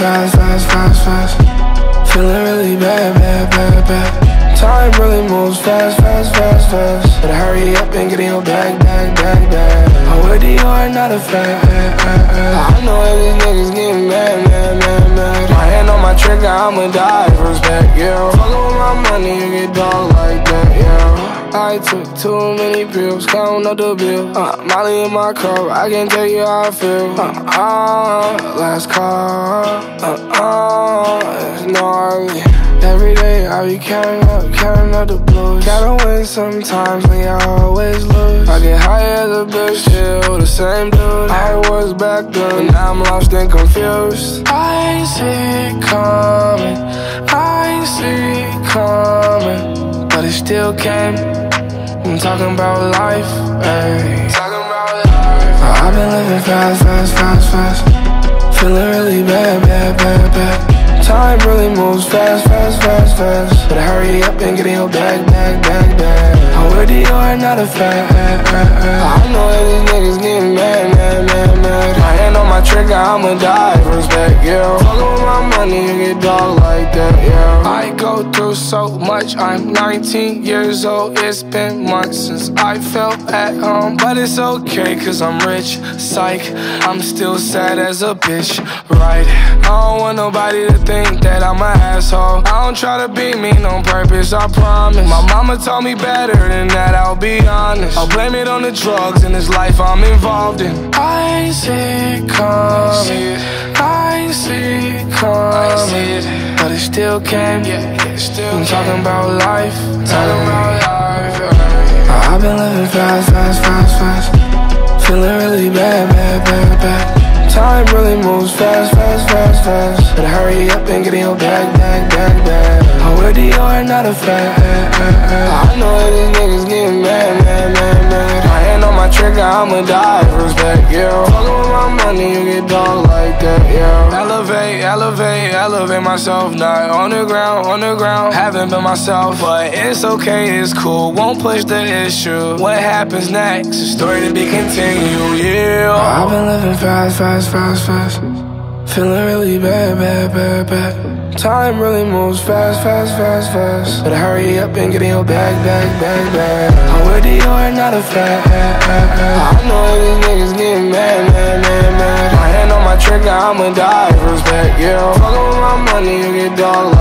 fast, fast, fast, fast. Feeling really bad, bad, bad, bad. Time really moves fast, fast, fast, fast. Better hurry up and get in your bag, bag, bag, bag. I'm with you, are not a fan. I know that these niggas getting mad, mad, mad, mad. My hand on my trigger, I'ma die for respect, yeah. Fuckin' with my money, you get dog like that, yeah. I took too many pills, counting up the bill. Molly in my cup, I can't tell you how I feel. Last call, it's gnarly. Every day I be counting up the blues. Gotta win sometimes, when I always lose. I get high as a bitch, still the same dude I was back then, but now I'm lost and confused. I ain't see it coming, I ain't see it coming, but it still came. I'm talking about life, ayy. I've been living fast, fast, fast, fast. Feeling really bad, bad, bad, bad. Time really moves fast, fast, fast, fast. Better hurry up and get in your bag, bag, bag, bag. I'm with you, are not a fan. I know that these niggas getting mad, mad, mad, mad. My hand on my trigger, I'ma die for respect, yeah. Fuckin' with my money, you get dog like that, yeah. I go through so much, I'm 19 years old. It's been months since I felt at home, but it's okay, cause I'm rich, psych. I'm still sad as a bitch, right? I don't want nobody to think that I'm an asshole. I don't try to be mean on purpose, I promise. My mama taught me better than that, I'll be honest. I'll blame it on the drugs and this life I'm involved in. I ain't see it coming, I ain't see it coming, but it still came. I'm talking about life, I've been living fast, fast, fast, fast. Feeling really bad, bad, bad, bad. Time really moves fast, fast, fast, fast. Better hurry up and get in your bag, bag, bag, bag. I'm with you, are not a fan. I know that these niggas getting mad, mad, mad, mad. My hand on my trigger, I'ma die for respect, yeah. Fuckin' with my money, you get dog like that, yeah. Elevate, elevate, elevate myself. Not on the ground, haven't been myself, but it's okay, it's cool. Won't push the issue. What happens next? A story to be continued, yeah. I've been living fast, fast, fast, fast. Feeling really bad, bad, bad, bad. Time really moves fast, fast, fast, fast. Better hurry up and get in your bag, bag, bag, bag. I'm with you, are not a fan. I know that these niggas getting mad, mad, mad, mad. My hand on my trigger, I'ma die for respect, yeah. Fuckin' with my money, you get dog